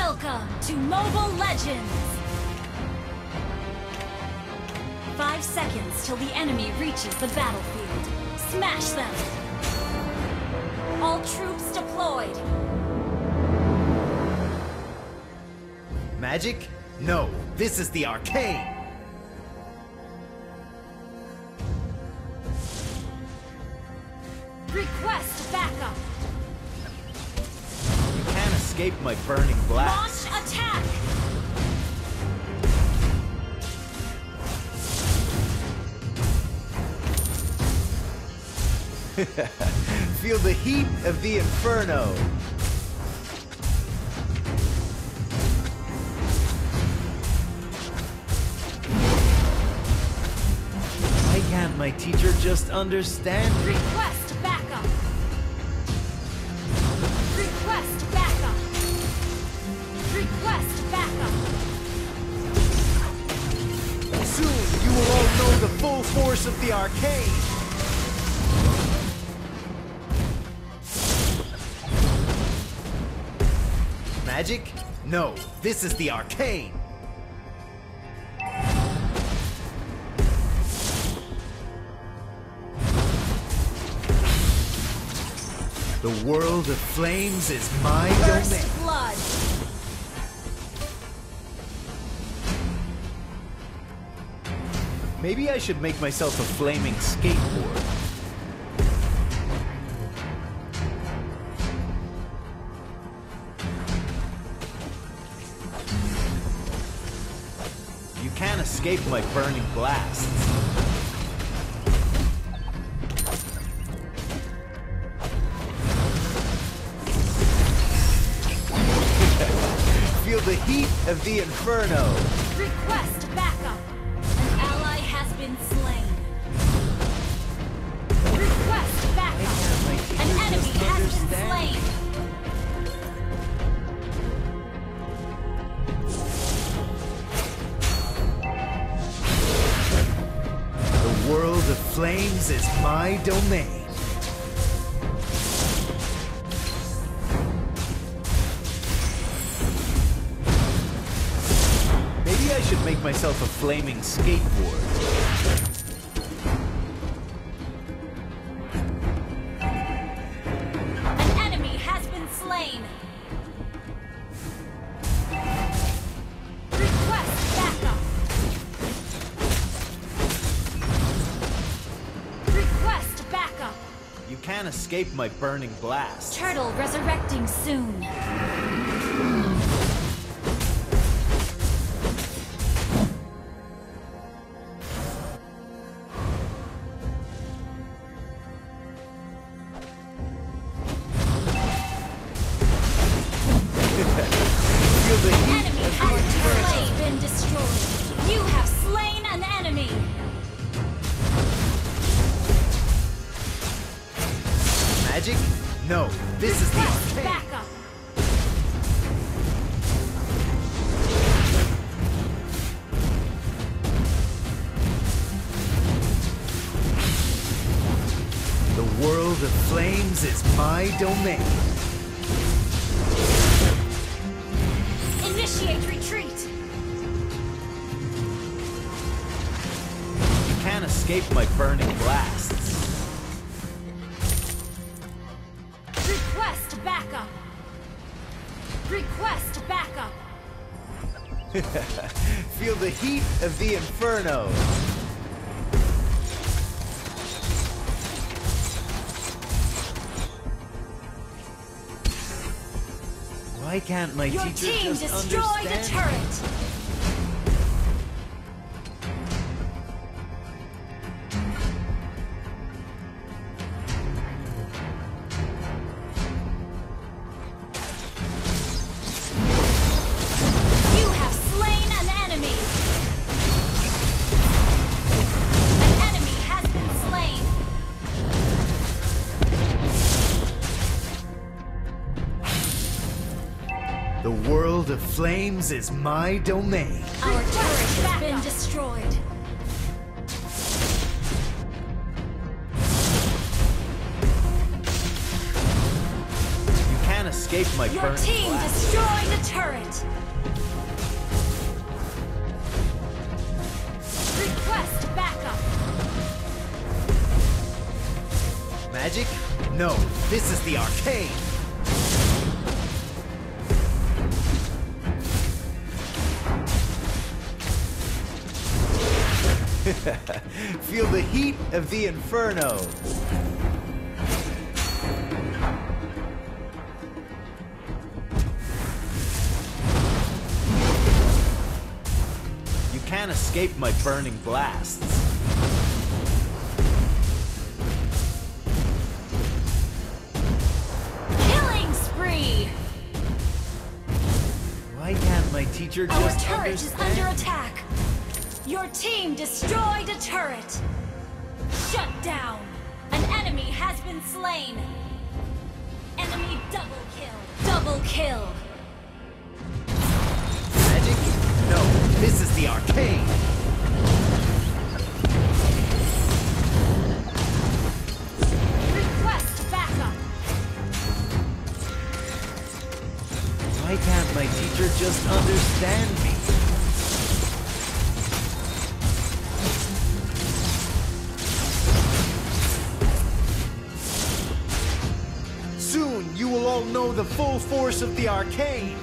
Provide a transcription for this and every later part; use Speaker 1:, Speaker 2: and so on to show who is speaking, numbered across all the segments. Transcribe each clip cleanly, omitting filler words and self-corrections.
Speaker 1: Welcome to Mobile Legends! 5 seconds till the enemy reaches the battlefield. Smash them! All troops deployed!
Speaker 2: Magic? No, this is the arcane!
Speaker 1: Request backup!
Speaker 2: You can't escape my burning blast.
Speaker 1: Launch attack!
Speaker 2: Feel the heat of the inferno! Why can't my teacher just understand me?
Speaker 1: Request backup! Request backup! Request backup!
Speaker 2: Soon you will all know the full force of the arcane! Magic? No, this is the arcane! The world of flames is my domain.
Speaker 1: First blood!
Speaker 2: Maybe I should make myself a flaming skateboard. You can't escape my burning blasts. Feel the heat of the inferno.
Speaker 1: Request backup! An ally has been slain. Request backup! An enemy has been slain.
Speaker 2: The world of flames is my domain. Maybe I should make myself a flaming skateboard.
Speaker 1: An enemy has been slain. Request backup! Request backup!
Speaker 2: You can't escape my burning blast.
Speaker 1: Turtle resurrecting soon.
Speaker 2: Feel the heat
Speaker 1: Enemy
Speaker 2: of the
Speaker 1: has
Speaker 2: inferno.
Speaker 1: been destroyed. You have slain an enemy.
Speaker 2: Magic? No, this is the
Speaker 1: Request
Speaker 2: arcane.
Speaker 1: backup.
Speaker 2: The world of flames is my domain.
Speaker 1: Initiate retreat.
Speaker 2: You can't escape my burning blasts.
Speaker 1: Request backup. Request backup.
Speaker 2: Feel the heat of the inferno. Why can't my
Speaker 1: Your
Speaker 2: teacher
Speaker 1: team
Speaker 2: just
Speaker 1: destroyed a
Speaker 2: understand?
Speaker 1: turret. You have slain an enemy. An enemy has been slain.
Speaker 2: The world of flames is my domain.
Speaker 1: Our turret has been destroyed.
Speaker 2: escape my
Speaker 1: Your
Speaker 2: burning
Speaker 1: team
Speaker 2: blast.
Speaker 1: destroyed the turret. Request backup.
Speaker 2: Magic? No, this is the arcade. Feel the heat of the inferno. You can't escape my burning blasts.
Speaker 1: Killing spree.
Speaker 2: Why can't my teacher
Speaker 1: Our
Speaker 2: just
Speaker 1: turret is
Speaker 2: understand?
Speaker 1: under attack. Your team destroyed a turret. Shut down. An enemy has been slain. Enemy double kill. Double kill.
Speaker 2: Magic? No, this is the arcade.
Speaker 1: Request backup.
Speaker 2: Why can't my teacher just understand me? Soon you will all know the full force of the arcane.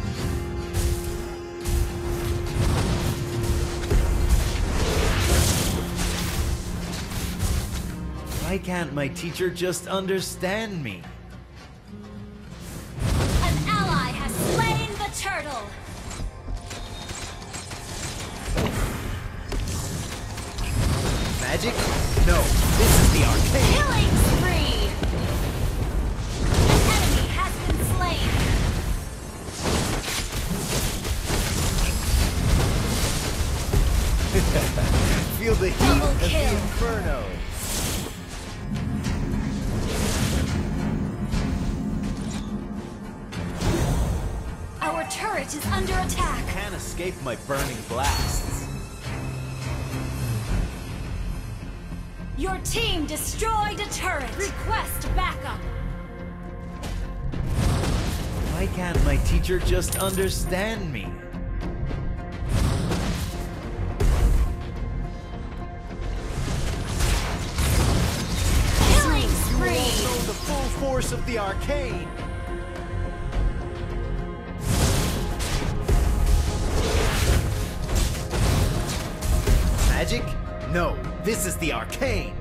Speaker 2: Why can't my teacher just understand me?
Speaker 1: An ally has slain the turtle.
Speaker 2: Magic? No, this is the arcane.
Speaker 1: Killing spree. An enemy has been slain.
Speaker 2: Feel the heat
Speaker 1: Double
Speaker 2: of the
Speaker 1: kill.
Speaker 2: inferno.
Speaker 1: Our turret is under attack.
Speaker 2: Can't escape my burning blasts.
Speaker 1: Your team destroyed a turret. Request backup.
Speaker 2: Why can't my teacher just understand me?
Speaker 1: Killing
Speaker 2: You will
Speaker 1: spree.
Speaker 2: all know the full force of the arcane. Magic? No, this is the arcane.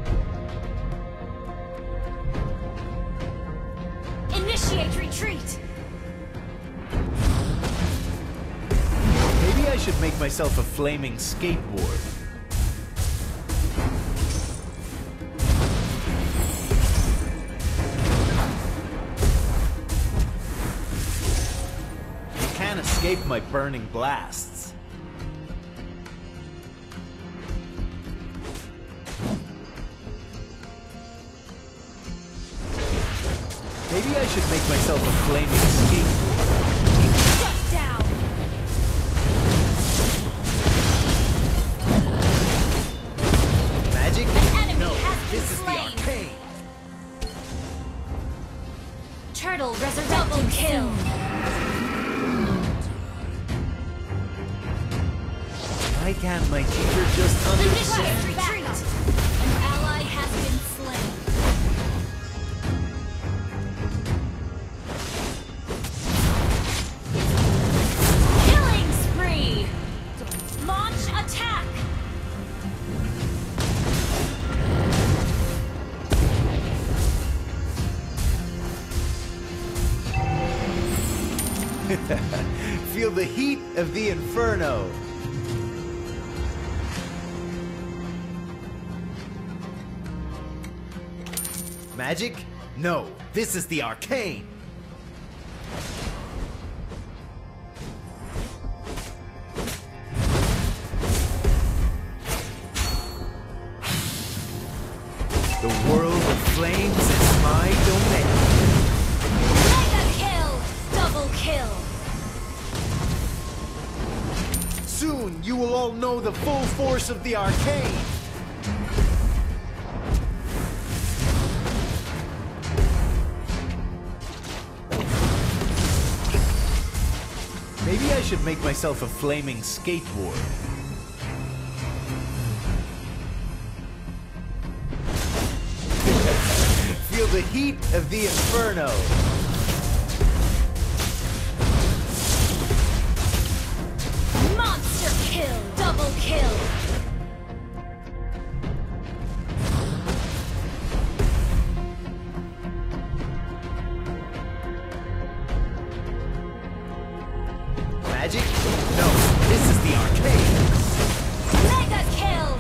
Speaker 1: Initiate retreat.
Speaker 2: Maybe I should make myself a flaming skateboard. You can't escape my burning blasts. Maybe I should make myself a flaming skateboard.
Speaker 1: Shut down.
Speaker 2: Magic?
Speaker 1: enemy
Speaker 2: No,
Speaker 1: has been
Speaker 2: this is the
Speaker 1: slain.
Speaker 2: arcane.
Speaker 1: Turtle resurrected. Double kill.
Speaker 2: Why can't my teacher just understand?
Speaker 1: Initiate retreat. An ally has been slain. Killing spree. Launch attack.
Speaker 2: Feel the heat of the inferno. Magic? No, this is the arcane. The world of flames is my domain.
Speaker 1: Mega kill. Double kill.
Speaker 2: Soon you will all know the full force of the arcane. should make myself a flaming skateboard. Feel the heat of the inferno.
Speaker 1: Monster kill! Double kill!
Speaker 2: Magic? No, this is the arcade.
Speaker 1: Mega kill!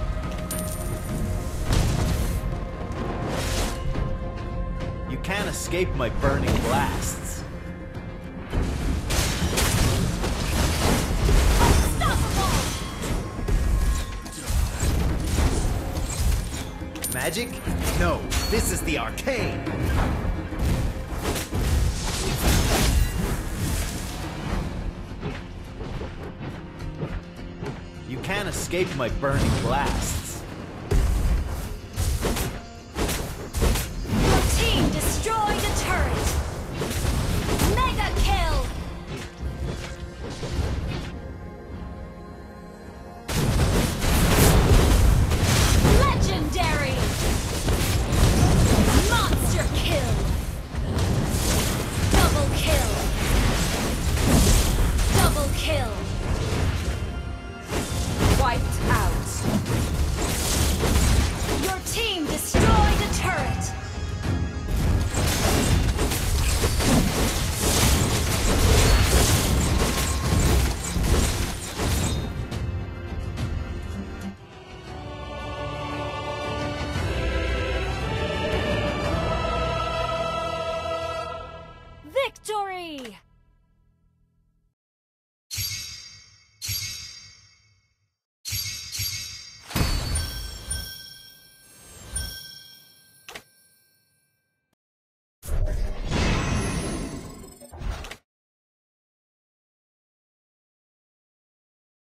Speaker 2: You can't escape my burning blasts.
Speaker 1: Unstoppable!
Speaker 2: Magic? No, this is the arcade. You can't escape my burning blast.